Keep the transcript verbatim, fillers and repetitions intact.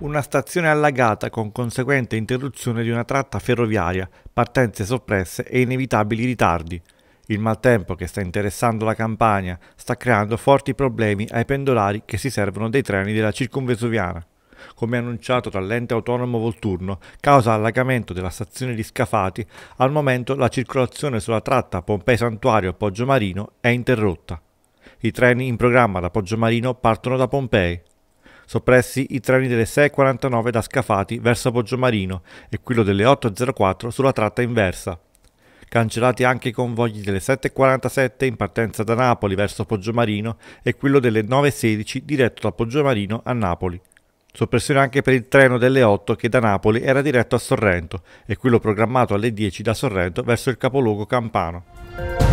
Una stazione allagata con conseguente interruzione di una tratta ferroviaria, partenze soppresse e inevitabili ritardi. Il maltempo che sta interessando la Campania sta creando forti problemi ai pendolari che si servono dei treni della circumvesuviana. Come annunciato dall'ente autonomo Volturno, causa allagamento della stazione di Scafati, al momento la circolazione sulla tratta Pompei Santuario-Poggio Marino è interrotta. I treni in programma da Poggio Marino partono da Pompei. Soppressi i treni delle sei e quarantanove da Scafati verso Poggio Marino e quello delle otto e zero quattro sulla tratta inversa. Cancellati anche i convogli delle sette e quarantasette in partenza da Napoli verso Poggio Marino e quello delle nove e sedici diretto da Poggio Marino a Napoli. Soppressione anche per il treno delle otto che da Napoli era diretto a Sorrento e quello programmato alle dieci da Sorrento verso il capoluogo campano.